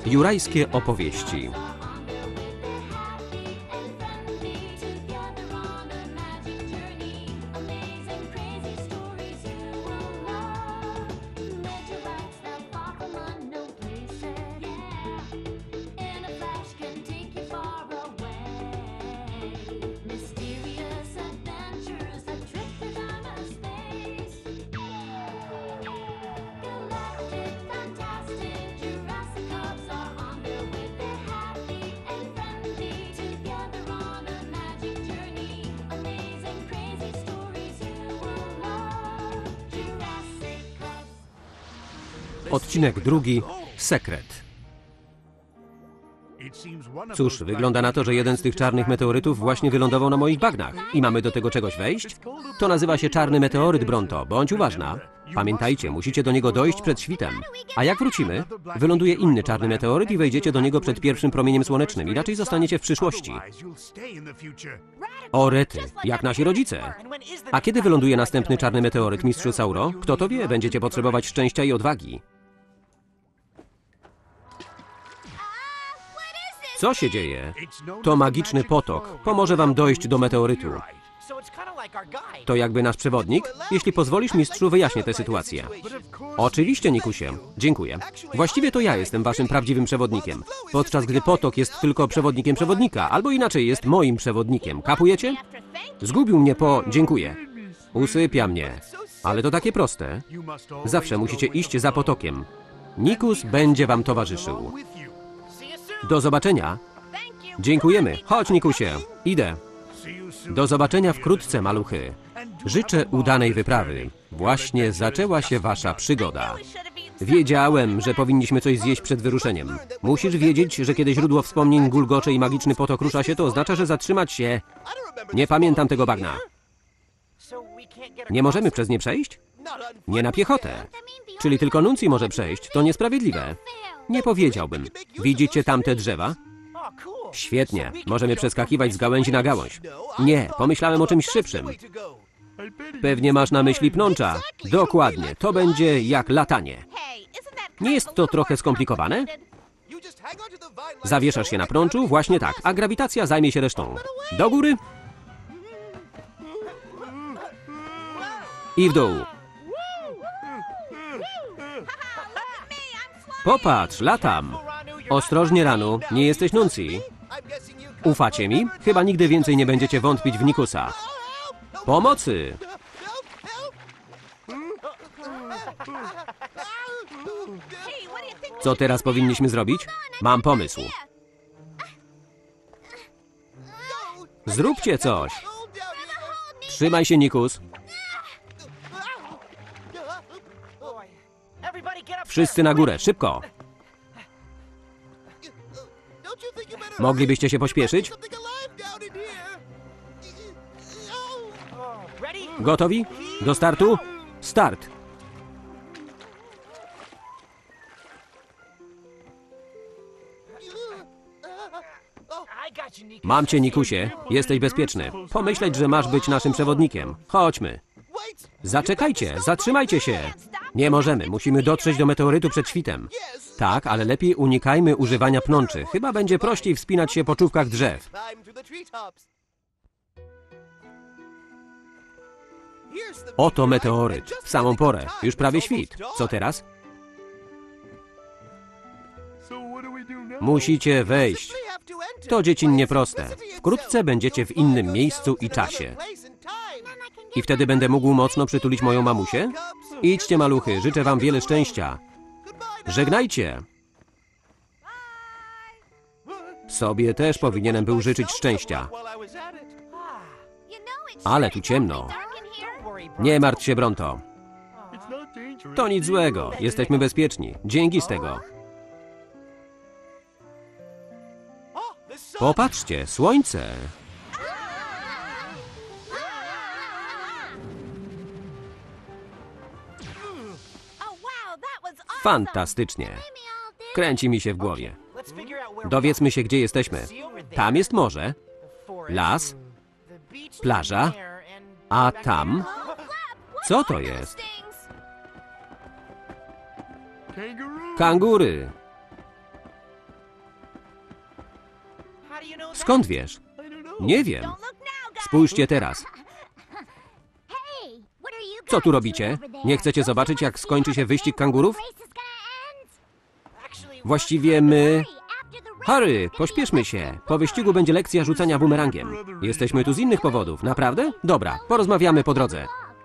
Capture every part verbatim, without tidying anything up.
Jurajskie opowieści. Odcinek drugi. Sekret. Cóż, wygląda na to, że jeden z tych czarnych meteorytów właśnie wylądował na moich bagnach. I mamy do tego czegoś wejść? To nazywa się czarny meteoryt, Bronto. Bądź uważna. Pamiętajcie, musicie do niego dojść przed świtem. A jak wrócimy, wyląduje inny czarny meteoryt i wejdziecie do niego przed pierwszym promieniem słonecznym. Inaczej zostaniecie w przyszłości. O rety, jak nasi rodzice. A kiedy wyląduje następny czarny meteoryt, mistrzu Sauro? Kto to wie, będziecie potrzebować szczęścia i odwagi. Co się dzieje? To magiczny potok. Pomoże wam dojść do meteorytu. To jakby nasz przewodnik? Jeśli pozwolisz, mistrzu, wyjaśnię tę sytuację. Oczywiście, Nikusie. Dziękuję. Właściwie to ja jestem waszym prawdziwym przewodnikiem. Podczas gdy potok jest tylko przewodnikiem przewodnika, albo inaczej jest moim przewodnikiem. Kapujecie? Zgubił mnie po... Dziękuję. Usypia mnie. Ale to takie proste. Zawsze musicie iść za potokiem. Nikus będzie wam towarzyszył. Do zobaczenia. Dziękujemy. Chodź, Nikusie. Idę. Do zobaczenia wkrótce, maluchy. Życzę udanej wyprawy. Właśnie zaczęła się wasza przygoda. Wiedziałem, że powinniśmy coś zjeść przed wyruszeniem. Musisz wiedzieć, że kiedy źródło wspomnień gulgocze i magiczny potok rusza się, to oznacza, że zatrzymać się... Nie pamiętam tego bagna. Nie możemy przez nie przejść? Nie na piechotę. Czyli tylko Nuncji może przejść. To niesprawiedliwe. Nie powiedziałbym. Widzicie tamte drzewa? Świetnie. Możemy przeskakiwać z gałęzi na gałąź. Nie, pomyślałem o czymś szybszym. Pewnie masz na myśli pnącza. Dokładnie. To będzie jak latanie. Nie jest to trochę skomplikowane? Zawieszasz się na prączu? Właśnie tak. A grawitacja zajmie się resztą. Do góry. I w dół. Popatrz, latam. Ostrożnie, Ranu, nie jesteś Nuncji. Ufacie mi? Chyba nigdy więcej nie będziecie wątpić w Nikusa. Pomocy! Co teraz powinniśmy zrobić? Mam pomysł. Zróbcie coś. Trzymaj się, Nikus. Wszyscy na górę, szybko! Moglibyście się pośpieszyć? Gotowi? Do startu? Start! Mam cię, Nikusie. Jesteś bezpieczny. Pomyśleć, że masz być naszym przewodnikiem. Chodźmy. Zaczekajcie, zatrzymajcie się. Nie możemy, musimy dotrzeć do meteorytu przed świtem. Tak, ale lepiej unikajmy używania pnączy. Chyba będzie prościej wspinać się po czubkach drzew. Oto meteoryt. W samą porę. Już prawie świt. Co teraz? Musicie wejść. To dziecinnie proste. Wkrótce będziecie w innym miejscu i czasie. I wtedy będę mógł mocno przytulić moją mamusię? Idźcie, maluchy, życzę wam wiele szczęścia. Żegnajcie. Sobie też powinienem był życzyć szczęścia. Ale tu ciemno. Nie martw się, Bronto. To nic złego. Jesteśmy bezpieczni. Dzięki z tego. Popatrzcie, słońce. Fantastycznie. Kręci mi się w głowie. Dowiedzmy się, gdzie jesteśmy. Tam jest morze, las, plaża, a tam... Co to jest? Kangury. Skąd wiesz? Nie wiem. Spójrzcie teraz. Co tu robicie? Nie chcecie zobaczyć, jak skończy się wyścig kangurów? Właściwie my... Harry, pośpieszmy się. Po wyścigu będzie lekcja rzucania bumerangiem. Jesteśmy tu z innych powodów. Naprawdę? Dobra, porozmawiamy po drodze.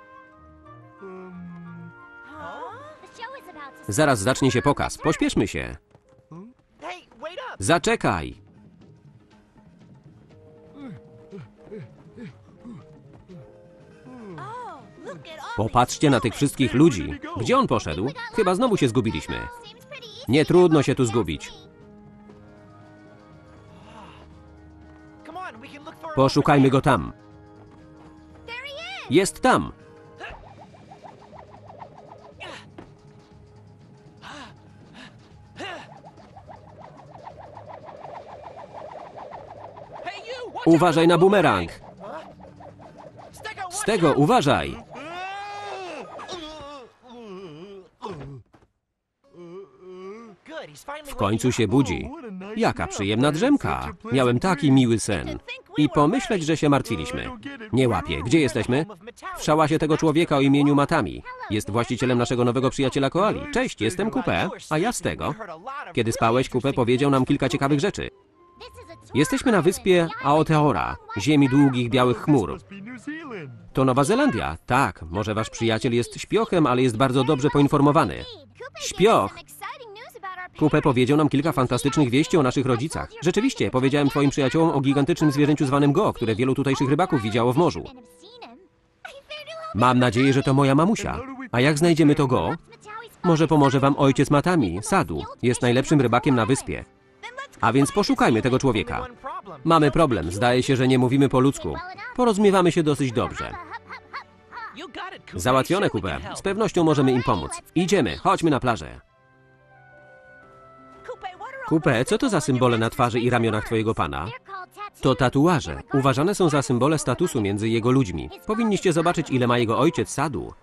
Zaraz zacznie się pokaz. Pośpieszmy się. Zaczekaj. Popatrzcie na tych wszystkich ludzi. Gdzie on poszedł? Chyba znowu się zgubiliśmy. Nie trudno się tu zgubić. Poszukajmy go tam. Jest tam. Uważaj na bumerang. Z tego uważaj. W końcu się budzi. Jaka przyjemna drzemka. Miałem taki miły sen. I pomyśleć, że się martwiliśmy. Nie łapię. Gdzie jesteśmy? W szałasie tego człowieka o imieniu Matami. Jest właścicielem naszego nowego przyjaciela Koali. Cześć, jestem Kupę, a ja z tego. Kiedy spałeś, Kupę powiedział nam kilka ciekawych rzeczy. Jesteśmy na wyspie Aotearoa, ziemi długich białych chmur. To Nowa Zelandia. Tak, może wasz przyjaciel jest śpiochem, ale jest bardzo dobrze poinformowany. Śpioch! Kupę powiedział nam kilka fantastycznych wieści o naszych rodzicach. Rzeczywiście, powiedziałem twoim przyjaciołom o gigantycznym zwierzęciu zwanym Go, które wielu tutejszych rybaków widziało w morzu. Mam nadzieję, że to moja mamusia. A jak znajdziemy to Go? Może pomoże wam ojciec Matami, Sadu. Jest najlepszym rybakiem na wyspie. A więc poszukajmy tego człowieka. Mamy problem. Zdaje się, że nie mówimy po ludzku. Porozumiewamy się dosyć dobrze. Załatwione, Kupę. Z pewnością możemy im pomóc. Idziemy. Chodźmy na plażę. Kupę, co to za symbole na twarzy i ramionach twojego pana? To tatuaże. Uważane są za symbole statusu między jego ludźmi. Powinniście zobaczyć, ile ma jego ojciec Sadu.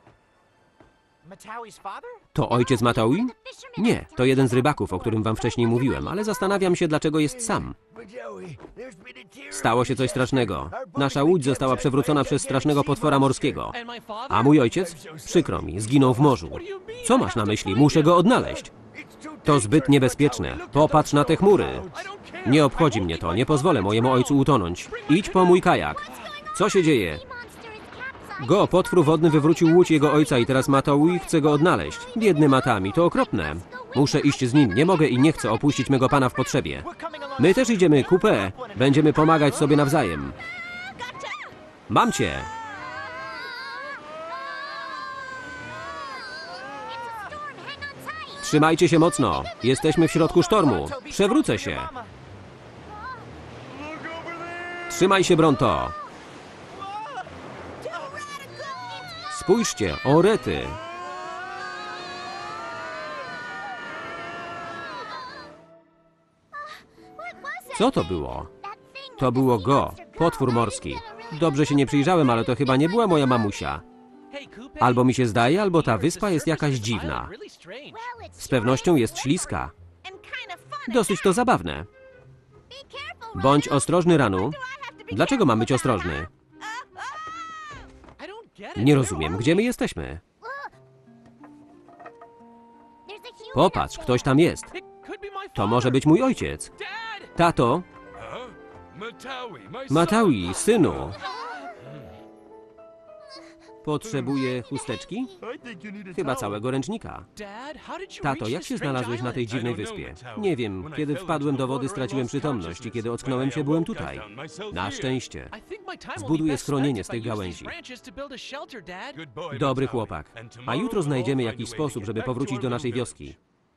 To ojciec Mataui? Nie, to jeden z rybaków, o którym wam wcześniej mówiłem, ale zastanawiam się, dlaczego jest sam. Stało się coś strasznego. Nasza łódź została przewrócona przez strasznego potwora morskiego. A mój ojciec? Przykro mi, zginął w morzu. Co masz na myśli? Muszę go odnaleźć. To zbyt niebezpieczne. Popatrz na te chmury. Nie obchodzi mnie to. Nie pozwolę mojemu ojcu utonąć. Idź po mój kajak. Co się dzieje? Go, potwór wodny wywrócił łódź jego ojca i teraz Mataui chce go odnaleźć. Biedny Matami, to okropne. Muszę iść z nim. Nie mogę i nie chcę opuścić mego pana w potrzebie. My też idziemy, Kupę. Będziemy pomagać sobie nawzajem. Mam cię. Trzymajcie się mocno. Jesteśmy w środku sztormu. Przewrócę się. Trzymaj się, Bronto. Spójrzcie, o rety. Co to było? To było Go, potwór morski. Dobrze się nie przyjrzałem, ale to chyba nie była moja mamusia. Albo mi się zdaje, albo ta wyspa jest jakaś dziwna. Z pewnością jest śliska. Dosyć to zabawne. Bądź ostrożny, Ranu. Dlaczego mam być ostrożny? Nie rozumiem, gdzie my jesteśmy? Popatrz, ktoś tam jest. To może być mój ojciec. Tato? Mataui, synu. Potrzebuję chusteczki? Chyba całego ręcznika. Tato, jak się znalazłeś na tej dziwnej wyspie? Nie wiem. Kiedy wpadłem do wody, straciłem przytomność i kiedy ocknąłem się, byłem tutaj. Na szczęście. Zbuduję schronienie z tych gałęzi. Dobry chłopak. A jutro znajdziemy jakiś sposób, żeby powrócić do naszej wioski.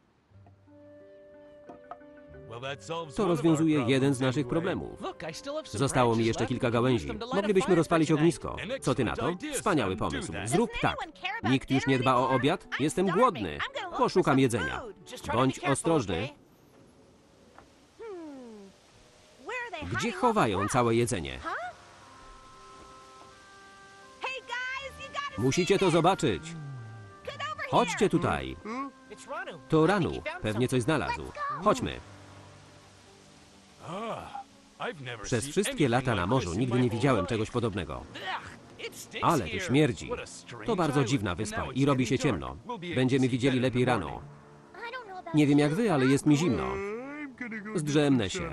To rozwiązuje jeden z naszych problemów. Zostało mi jeszcze kilka gałęzi. Moglibyśmy rozpalić ognisko. Co ty na to? Wspaniały pomysł. Zrób tak. Nikt już nie dba o obiad? Jestem głodny. Poszukam jedzenia. Bądź ostrożny. Gdzie chowają całe jedzenie? Musicie to zobaczyć. Chodźcie tutaj. To Ranu. Pewnie coś znalazł. Chodźmy. Przez wszystkie lata na morzu nigdy nie widziałem czegoś podobnego. Ale tu śmierdzi. To bardzo dziwna wyspa i robi się ciemno. Będziemy widzieli lepiej rano. Nie wiem jak wy, ale jest mi zimno. Zdrzemnę się.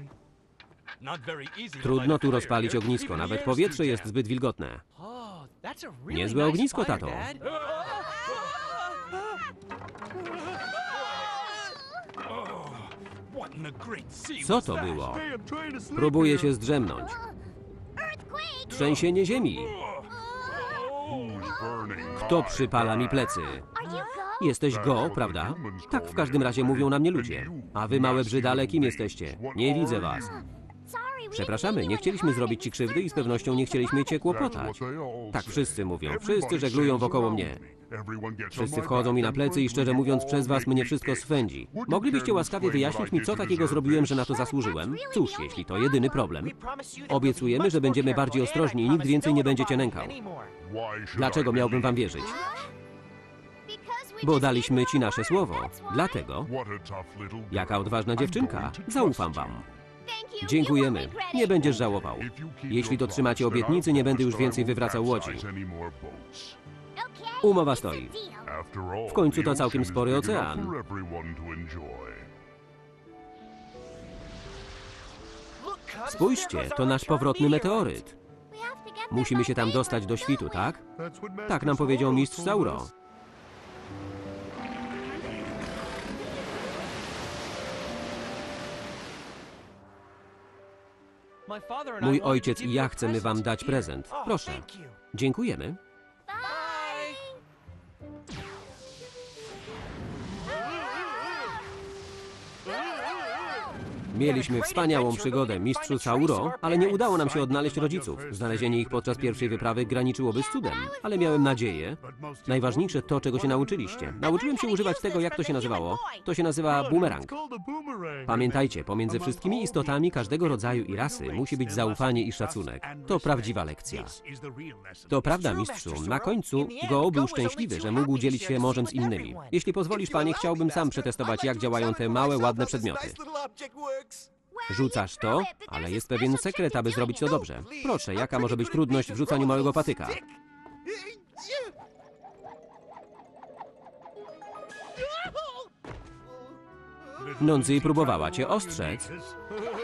Trudno tu rozpalić ognisko, nawet powietrze jest zbyt wilgotne. Niezłe ognisko, tato. Co to było? Próbuję się zdrzemnąć. Trzęsienie ziemi. Kto przypala mi plecy? Jesteś Go, prawda? Tak w każdym razie mówią na mnie ludzie. A wy, małe brzydale, kim jesteście? Nie widzę was. Przepraszamy, nie chcieliśmy zrobić ci krzywdy i z pewnością nie chcieliśmy cię kłopotać. Tak wszyscy mówią, wszyscy żeglują wokoło mnie. Wszyscy wchodzą mi na plecy i szczerze mówiąc, przez was mnie wszystko swędzi. Moglibyście łaskawie wyjaśnić mi, co takiego zrobiłem, że na to zasłużyłem? Cóż, jeśli to jedyny problem. Obiecujemy, że będziemy bardziej ostrożni i nikt więcej nie będzie cię nękał. Dlaczego miałbym wam wierzyć? Bo daliśmy ci nasze słowo. Dlatego. Jaka odważna dziewczynka. Zaufam wam. Dziękujemy. Nie będziesz żałował. Jeśli dotrzymacie obietnicy, nie będę już więcej wywracał łodzi. Umowa stoi. W końcu to całkiem spory ocean. Spójrzcie, to nasz powrotny meteoryt. Musimy się tam dostać do świtu, tak? Tak nam powiedział mistrz Sauro. Mój ojciec i ja chcemy wam dać prezent. Proszę. Dziękujemy. Mieliśmy wspaniałą przygodę, mistrzu Sauro, ale nie udało nam się odnaleźć rodziców. Znalezienie ich podczas pierwszej wyprawy graniczyłoby z cudem, ale miałem nadzieję. Najważniejsze to, czego się nauczyliście. Nauczyłem się używać tego, jak to się nazywało. To się nazywa bumerang. Pamiętajcie, pomiędzy wszystkimi istotami każdego rodzaju i rasy musi być zaufanie i szacunek. To prawdziwa lekcja. To prawda, mistrzu. Na końcu Go był szczęśliwy, że mógł dzielić się morzem z innymi. Jeśli pozwolisz, panie, chciałbym sam przetestować, jak działają te małe, ładne przedmioty. Rzucasz to, ale jest pewien sekret, aby zrobić to dobrze. Proszę, jaka może być trudność w rzucaniu małego patyka? Nonzy próbowała cię ostrzec.